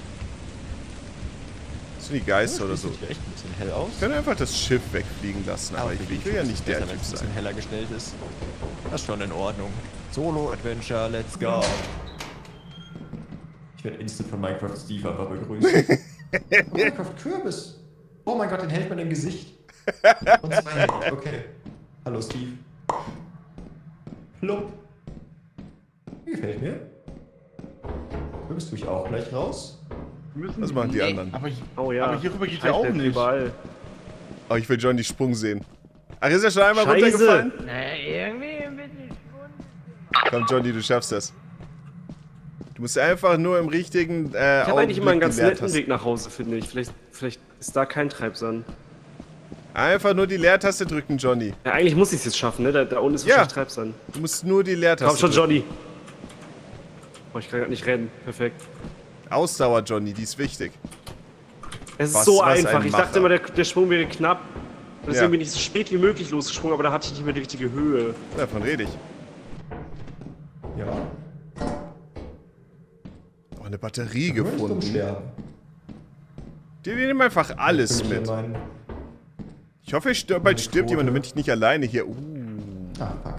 Das sind die Geister oder so. Sieht echt ein bisschen hell aus. Ich kann einfach das Schiff wegfliegen lassen, aber ich, ich will ja nicht der Wenn Typ es ein sein. bisschen heller gestellt ist. Das ist schon in Ordnung. Solo-Adventure, let's go. Ich werde instant von Minecraft Steve einfach begrüßt. Minecraft Kürbis. Oh mein Gott, den hält man im Gesicht. Und zwei Hände. Okay. Hallo Steve. Plupp. Gefällt mir. Kürbis tue ich auch gleich raus. Was machen die anderen? Aber, ich, Oh ja. aber hierüber geht ja auch Scheiße, nicht. Überall. Oh, ich will Johnny Sprung sehen. Ach, ist er schon einmal Scheiße. runtergefallen? Na, irgendwie ein bisschen schon. Komm, Johnny, du schaffst das. Du musst einfach nur im richtigen äh, Ich habe eigentlich immer einen ganz die netten Leertaste- Weg nach Hause, finde ich. Vielleicht, vielleicht ist da kein Treibsand. Einfach nur die Leertaste drücken, Johnny. Ja, eigentlich muss ich es jetzt schaffen, ne? Da, da unten ist Ja. wahrscheinlich Treibsand. Du musst nur die Leertaste Komm schon, drücken. Johnny. Oh, ich kann gerade nicht rennen. Perfekt. Ausdauer, Johnny, die ist wichtig. Es ist Was- so was ein einfach. Ich Macher. dachte immer, der, der Sprung wäre knapp. Und deswegen Ja. bin ich so spät wie möglich losgesprungen, aber da hatte ich nicht mehr die richtige Höhe. Davon rede ich. Ja. Oh, eine Batterie Nur nicht zum gefunden. Sterben. Die nehmen einfach alles Bin ich mit. in meinen- Ich hoffe, ich stirb, bald stirbt jemand, damit ich nicht alleine hier. Uh. Ah, fuck.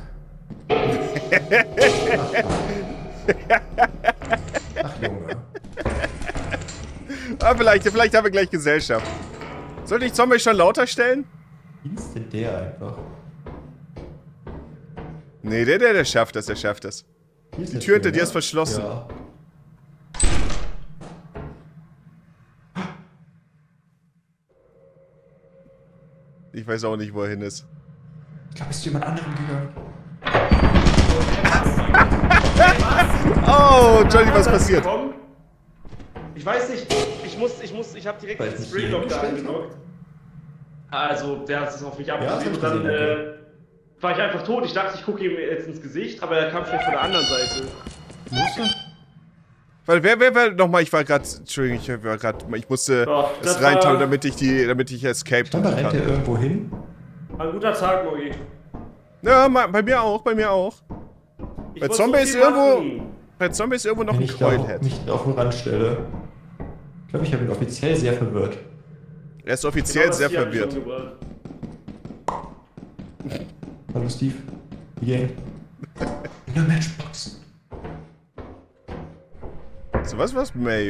Ach, Junge. Ah, vielleicht, vielleicht haben wir gleich Gesellschaft. Sollte ich Zombie schon lauter stellen? Wie ist denn der einfach? Nee, der, der, der schafft das, der schafft das. Hier ist Die der Tür hinter Tür, dir ne? ist verschlossen. Ja. Ich weiß auch nicht, wo er hin ist. Ich glaube, es ist jemand anderem gegangen. Oh, Johnny, was passiert? Komm. Ich weiß nicht, ich muss, ich muss, ich habe direkt Weil den ich Springlock hier da hingestellt angelockt. Also, der hat es auf mich das hab abgesehen ich und dann gesehen, okay. äh, war ich einfach tot. Ich dachte, ich gucke ihm jetzt ins Gesicht, aber er kam vielleicht von der anderen Seite. Weil wer, wer, wer, nochmal, ich war gerade, Entschuldigung, ich war gerade, ich musste Doch, es das reintauen, war- damit ich die, damit ich escape Scheinbar drücken rennt er kann. irgendwo hin. War ein guter Tag, Mogi. Ja, ma- bei mir auch, bei mir auch. Ich Bei muss Zombie so ist viel irgendwo, machen. bei Zombie ist irgendwo noch Wenn ein ich da auch Keulhead. nicht auf den Rand stelle. Ich glaube, ich habe ihn offiziell sehr verwirrt. Er ist offiziell Genau das sehr hier hab ich verwirrt. umgebracht. Hallo Steve. Wie geht's? Eine Matchbox. So, was war's? Maeve.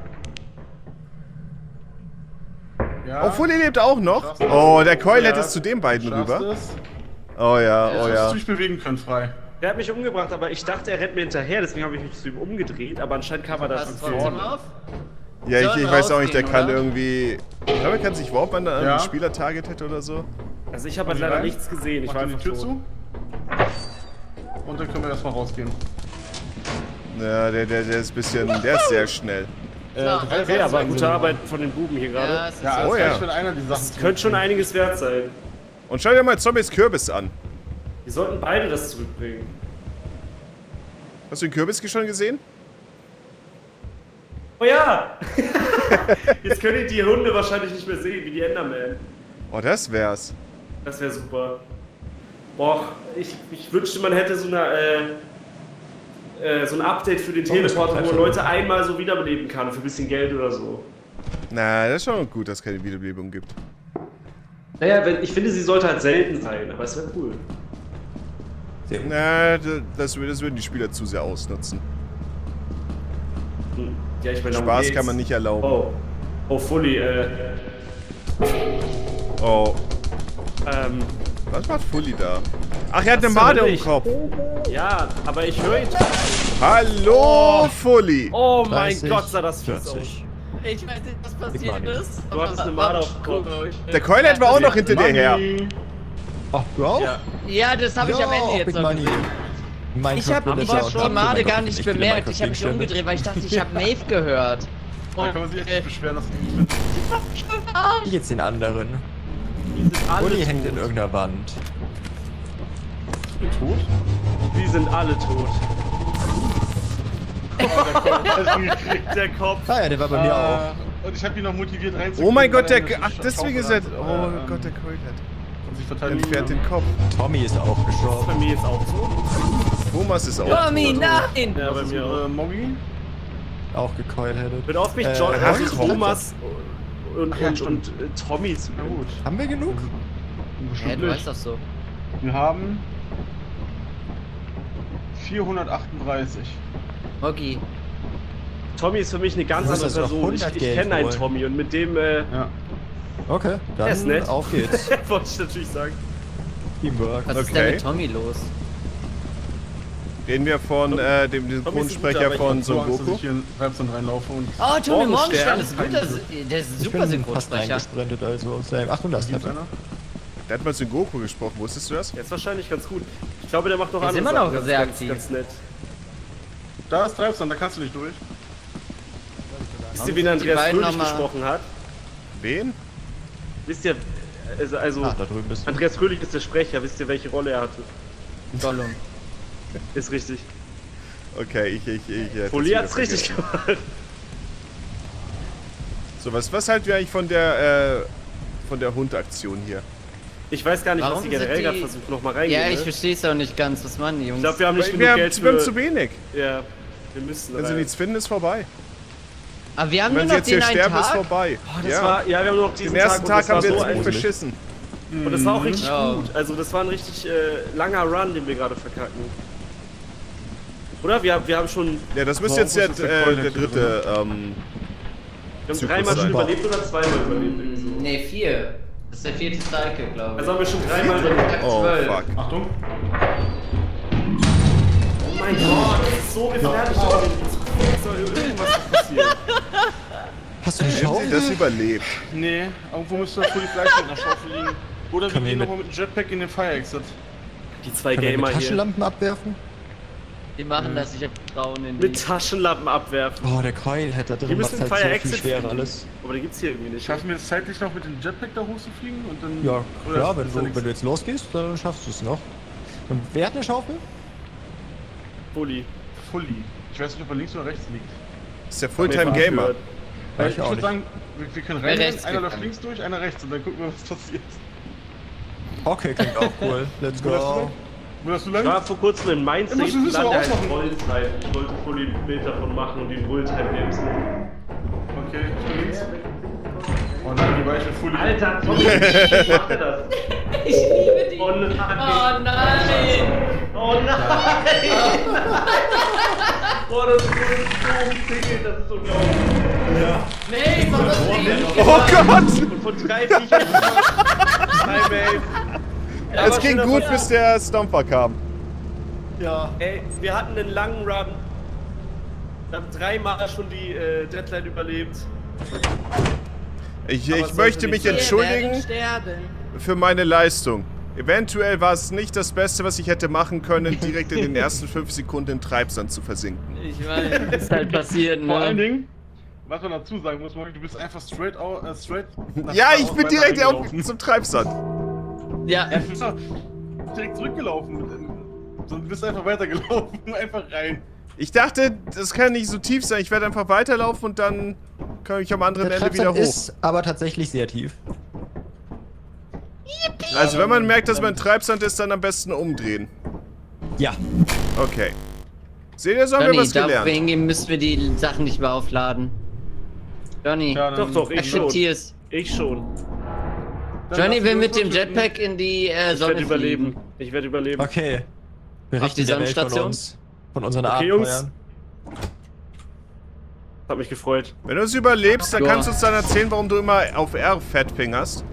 Ja, Oh, Fully lebt auch noch. Schaffst du es? Oh, der Keulhead Ja. ist zu den beiden schaffst rüber. es. Oh ja, oh Solltest ja. du dich bewegen können, frei. Der hat mich umgebracht, aber ich dachte, er rennt mir hinterher, deswegen habe ich mich zu ihm umgedreht, aber anscheinend kam er da Passt von trotzdem vorne. auf? Ja, ich, Sollen ich weiß auch nicht, der rausgehen, kann oder? irgendwie... Ich glaube, er kann sich warpen, wenn er Ja. einen Spieler targetet oder so. Also ich habe halt Komm leider rein. nichts gesehen, ich Mach war dir die einfach Tür tot. zu. Und dann können wir erstmal rausgehen. Ja, der, der, der ist ein bisschen... Der ist sehr schnell. Äh, Klar. drei Okay, aber Seiten gute sind- Arbeit von den Buben hier Ja, gerade. es ist Ja, Oh oh, ja. ja. wenn einer die Sachen Das könnte schon einiges wert sein. Und schau dir mal Zombies Kürbis an. Wir sollten beide das zurückbringen. Hast du den Kürbis schon gesehen? Oh ja! Jetzt können die Hunde wahrscheinlich nicht mehr sehen, wie die Enderman. Oh, das wär's. Das wäre super. Boah, ich, ich wünschte, man hätte so eine, äh, äh, so ein Update für den Oh, Teleporter, das wo ist man Leute einmal so wiederbeleben kann, für ein bisschen Geld oder so. Na, das ist schon gut, dass es keine Wiederbelebung gibt. Naja, wenn, ich finde, sie sollte halt selten sein, aber es wäre cool. Sehr gut. Na, das, das würden die Spieler zu sehr ausnutzen. Hm. Ja, ich meine, darum Spaß geht's. kann man nicht erlauben. Oh. Oh, Fully, äh, Oh. ähm, Was macht Fully da? Ach, er hat eine Was Made soll im ich? Kopf. ja, aber ich höre ihn. Hallo, Fully. Oh mein dreißig, Gott, sah das fies aus. vierzig. Ich weiß nicht, was Ich mag passiert nicht. ist. Du hattest eine Made auf dem Kopf. Der Keulhead war auch noch hinter dir her. Mami. Ach, du auch? Ja. Ja, das habe ich Ja, am Ende jetzt Big noch Money. gesehen. Ich habe ich hab die Made gar nicht bemerkt. Ich habe mich umgedreht, weil ich dachte, ich habe Maeve gehört. Da kann man sich echt nicht beschweren, dass du nicht Wie geht's den anderen? Die sind alle Uli tot. hängt in irgendeiner Wand. tot. Die sind alle tot. gekriegt. Der Kopf. Ah ja, der war bei mir auch. Äh, und ich habe ihn noch motiviert reinzugehen. Oh mein Gott, der... weil er Ach, eine deswegen ist Schaufel er... hat, Oh äh, Gott, der Keulhead. und sich verteidigt. Entfernt den Kopf. Tommy ist auch Ist bei gestorben. mir jetzt auch so? Thomas ist auch... Tommy, nein! Ja, bei mir auch. Äh, Moggi? Auch gekeulheaded. Wird auf mich Äh, John, ach, also Thomas und, Ja, und, stimmt. und, äh, Tommy zu Na gut. Haben wir genug? Hä, du weißt das so. Wir haben vierhundertachtunddreißig. Moggi. Tommy ist für mich eine ganz Du andere musst das doch Person. Ich, hundert ich Geld kenne einen holen. Tommy und mit dem, äh, Ja. Okay, Der ist dann nett. auf geht's. wollte ich natürlich sagen. Teamwork. Was ist Okay. denn mit Tommy los? Reden wir von äh, dem Tommy ist ein guter, Synchronsprecher aber ich von Ich Son hab so Angst, dass Goku. ich hier in Treibsand reinlaufe und... Oh, Tommy Morgenstern. Morgenstern ist ein guter, der ist ein Ich super bin fast Synchronsprecher. reingesprintet, also. Same. Achtung, das Gibt's ist einer? Der hat mal Son Goku gesprochen, wusstest du das? Jetzt wahrscheinlich ganz gut. Ich glaube, der macht noch Der ist andere immer noch Sachen, sehr ganz, aktiv. Ganz, ganz nett. Da ist Treibsand, da kannst du nicht durch. Wisst ihr, wen Andreas beiden Fröhlich noch mal- gesprochen hat? Wen? Wisst ihr, also, also Ah, da drüben bist du. Andreas Fröhlich ist der Sprecher. Wisst ihr, welche Rolle er hatte? Gollum. Ist richtig. Okay, ich, ich, ich. ich Poli wieder hat's richtig vergessen. gemacht. So, was, was halten wir eigentlich von der, äh, von der Hundaktion hier? Ich weiß gar nicht, Warum was die sind generell die- gerade versucht, noch mal reingehen. Ja, ich ne? verstehe es auch nicht ganz. Was machen die Jungs? Ich glaube, wir haben nicht Wir genug haben, Geld wir haben für... zu wenig. Ja, wir müssen Wenn sie rein. nichts finden, ist vorbei. Aber wir haben Wenn nur sie noch jetzt hier den einen sterben, ist Tag. vorbei. Oh, das ja. war, ja, wir haben nur noch diesen Den ersten Tag, Tag und das haben wir war so jetzt ein, verschissen. Und das war auch richtig Ja. gut. Also das war ein richtig äh, langer Run, den wir gerade verkacken. Oder? Wir, wir haben schon... Ja, das müsste So, jetzt wo der, ist das äh, Coin der jetzt dritte, ähm... Wir haben Zyklus dreimal schon sein. überlebt oder zweimal überlebt irgendwie so. Ne, vier. Das ist der vierte Cycle, glaube ich. Also haben wir schon dreimal überlebt. Oh, zwölf. fuck. Achtung. Oh mein Gott, das ist so gefährlich. Es soll irgendwas passieren. Hast du die Haben sie Schaufel? das überlebt? Nee, irgendwo müsste das wohl die Fleisch mit einer Schaufel liegen. Oder wir Können wir gehen mit- nochmal mit dem Jetpack in den Fire Exit. Die zwei Können wir Gamer mit hier. Taschenlampen abwerfen? Die machen das, ich hab Trauen in die. Mit Taschenlampen abwerfen. Oh, der Keul hätte da Wir drin müssen macht Fire halt so viel Exit schwerer finden. alles. Aber die gibt's hier irgendwie nicht. Schaffen wir es zeitlich noch mit dem Jetpack da hochzufliegen und dann... Ja, oder klar, ist wenn da du, nichts? wenn du jetzt losgehst, dann schaffst du es noch. Und wer hat eine Schaufel? Pulli. Fully. Ich weiß nicht, ob er links oder rechts liegt. Das ist der Fulltime-Gamer. Ja, ich ich auch würde nicht. sagen, wir, wir können Wer rein, rechts einer geht läuft dann. links durch, einer rechts und dann gucken wir, was passiert. Okay, klingt auch cool. Let's Wo läufst du go. lang? Wo läufst du Ich war lang? vor kurzem in Mainz, Ja, musst du ich das lande aber halt ausmachen. Vollzeit. Ich wollte Pulli ein Bild davon machen und die Fulltime Games nehmen. Okay, ich bin links. Oh nein, die Weiche Fully. Alter, Tommy, wie macht er das? Ich liebe die. Oh nein! Oh nein! Oh nein! Boah, das ist so umzickelt, das ist so unglaublich. Nee, mach das nicht! Oh Gott! Und von drei Viechern. Hi, Maeve. Es ging gut, bis der Stomper kam. Ja. Ey, wir hatten einen langen Run. Wir haben dreimal schon die äh, Deadline überlebt. Ich, Aber ich es möchte sollte mich nicht sein. entschuldigen Sterben. für meine Leistung. Eventuell war es nicht das Beste, was ich hätte machen können, direkt in den ersten fünf Sekunden in Treibsand zu versinken. Ich meine, das ist halt passiert, ne? Vor allen Dingen, was man dazu sagen muss, Marc, du bist einfach straight out, äh, straight. nach Ja, ich geradeaus bin weiter direkt auf, reingelaufen. zum Treibsand. Ja, Ja, du bist doch direkt zurückgelaufen. Du bist einfach weitergelaufen, einfach rein. Ich dachte, das kann nicht so tief sein. Ich werde einfach weiterlaufen und dann komme ich am anderen Der Ende wieder Treibsand hoch. ist aber tatsächlich sehr tief. Also wenn man merkt, dass man Treibsand ist, dann am besten umdrehen. Ja. Okay. Seht ihr, so haben wir Johnny, was da wo wir gelernt. hingehen, müssen wir die Sachen nicht mehr aufladen. Johnny, Ja, dann- Doch, doch, ich schon. akzeptier's. Ich schon. dann Johnny lass will uns mit dem mal töten. Jetpack in die äh, Ich Sonne werde überleben. fliegen. Ich werde überleben. Okay. Auf Berichten die der Welt von Sonnenstation? uns. Von unseren Okay, Jungs. Abenteuern. Hat mich gefreut. Wenn du es überlebst, dann Ja. kannst du uns dann erzählen, warum du immer auf R fett fingerst.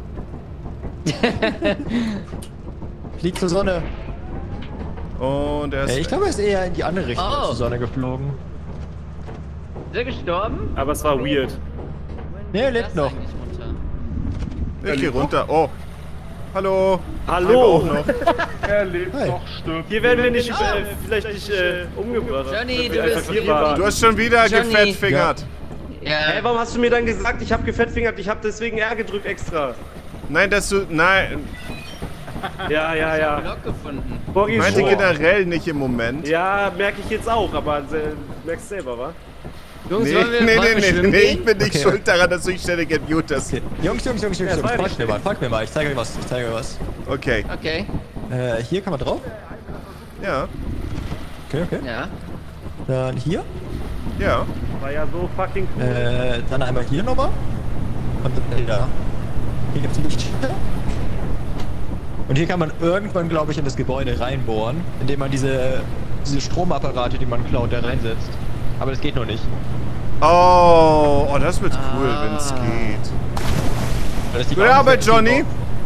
Flieg zur Sonne. Und er ist... Äh, ich glaube, er ist eher in die andere Richtung Oh. zur Sonne geflogen. Ist er gestorben? Aber es war weird. Nee, er Das lebt noch. eigentlich runter. ich geh runter. Oh. Hallo. Hallo. Auch noch. Er lebt Hi. noch, stirbt. Hier werden wir nicht, äh, vielleicht nicht äh, umgebracht. Johnny, wenn wir du einfach bist hier hier. waren. Du hast schon wieder Johnny. gefettfingert. Ja. Hey, warum hast du mir dann gesagt, ich habe gefettfingert? Ich habe deswegen R gedrückt extra. Nein, dass du... Nein, Ja, ja, ja. Block gefunden. Boggy ich ist meinte vor. generell nicht im Moment. Ja, merke ich jetzt auch, aber äh, merkst selber, wa? Jungs, Nee, wollen wir, nee, wollen nee, wir nee, schwimmen nee, ich gehen? bin nicht Okay. schuld daran, dass du dich ständig gemute hast. Okay. Jungs, Jungs, Jungs, Jungs, das war Jungs, ja folgt mir mal, folgt mir mal, ich zeige euch was, ich zeige euch was. Okay, Okay, Äh, hier kann man drauf. ja, Okay, okay. ja. Dann hier. ja. War ja so fucking cool. Äh, dann einmal hier nochmal. Und dann da. Hier gibt's Lichtschilder. Und hier kann man irgendwann, glaube ich, in das Gebäude reinbohren, indem man diese, diese Stromapparate, die man klaut, da reinsetzt. Aber das geht noch nicht. Oh, oh, das wird cool, Ah. wenn es geht. Weil das die Gute Arbeit, Johnny.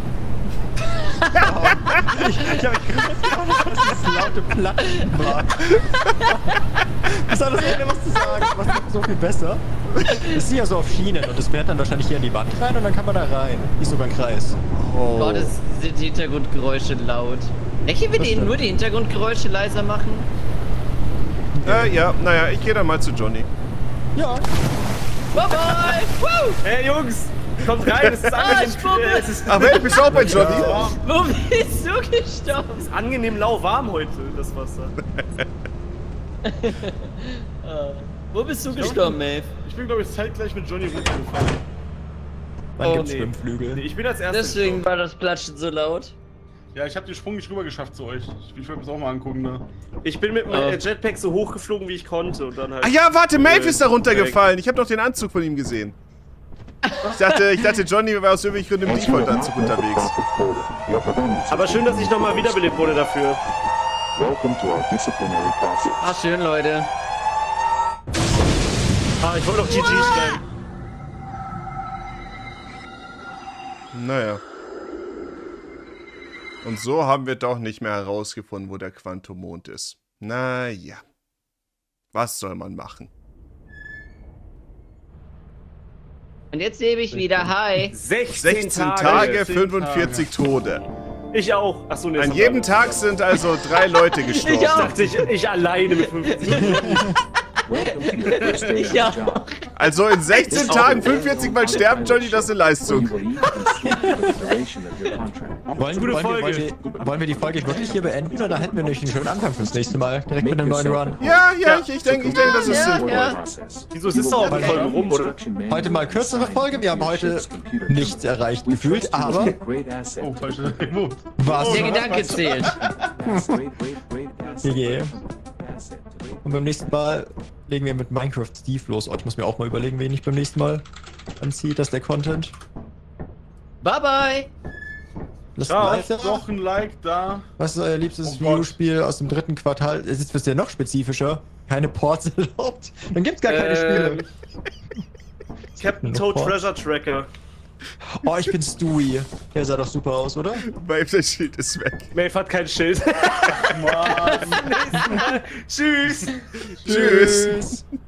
Ich, ich habe gerade dass das laute Platten war. Was hat das Ende was zu sagen? Was ist so viel besser? Das ist ja so auf Schienen und das fährt dann wahrscheinlich hier in die Wand rein und dann kann man da rein. Hier ist sogar ein Kreis. Oh. Gott, es sind die Hintergrundgeräusche laut. Welche wir denen nur die Hintergrundgeräusche leiser machen? Äh, ja, naja, ich gehe dann mal zu Johnny. Ja. Bye bye! Woo! Hey Jungs, kommt rein, es ist Ah, angenehm, ich bummel. äh, es ist, Ach, wer, bist du auch bei Johnny? Wo bist du gestorben? es ist angenehm lauwarm heute, das Wasser. Wo bist du gestorben, Maeve? Ich bin, glaube ich, zeitgleich mit Johnny runtergefallen. Wann Oh, gibt's nee. Schwimmflügel? Nee, ich bin als erstes. Deswegen war das Klatschen so laut. Ja, ich habe den Sprung nicht rüber geschafft zu euch. Ich, ich will mir das auch mal angucken, ne? Ich bin mit meinem Oh. äh, Jetpack so hochgeflogen, wie ich konnte und dann halt. Ach ja, warte, Maeve Äh, ist da runtergefallen. Ich habe doch den Anzug von ihm gesehen. Ich dachte, ich dachte, Johnny war aus irgendwelchen Gründen im Default-Anzug unterwegs. Aber schön, dass ich nochmal wiederbelebt wurde dafür. Ah, schön, Leute. Ah, ich wollte doch G G schreiben. Naja. Und so haben wir doch nicht mehr herausgefunden, wo der Quantummond ist. Naja. Was soll man machen? Und jetzt lebe ich wieder. Hi. sechzehn, sechzehn Tage. Tage, fünfundvierzig Tode. Ich auch. Achso, ne. An ist jedem noch Tag sind also drei Leute Ich gestorben. dachte, ich, ich alleine mit fünfzehn. Ich auch. Also in sechzehn Tagen fünfundvierzig Mal sterben, Johnny, das ist eine Leistung. Wollen, Gute wollen, wir, Folge. wollen, wir, wollen wir die Folge wirklich hier beenden oder hätten wir nicht einen schönen Anfang fürs nächste Mal? Direkt mit einem neuen Run. Ja, ja, ich, ich denke, ich denk, das ist Ja, sinnvoll. ja. Wieso ist es doch auch die Folge rum, oder? Heute mal kürzere Folge. Wir haben heute nichts erreicht gefühlt, aber Oh, falsche Remote. was? Der Gedanke zählt. G G. Und beim nächsten Mal legen wir mit Minecraft Steve los. Oh, ich muss mir auch mal überlegen, wen ich beim nächsten Mal anziehe, dass der Content. Bye bye. Lasst Ciao. ein Like da. Noch ein Like da. Was ist euer liebstes Oh Gott. Videospiel aus dem dritten Quartal? Es ist jetzt noch spezifischer. Keine Ports erlaubt. Dann gibt's gar keine Ähm, Spiele. Captain Noch Toad was? Treasure Tracker. Oh, ich bin Stewie. Der sah doch super aus, oder? Weil das Schild ist weg. Maeve hat kein Schild. Mann. Tschüss. Tschüss.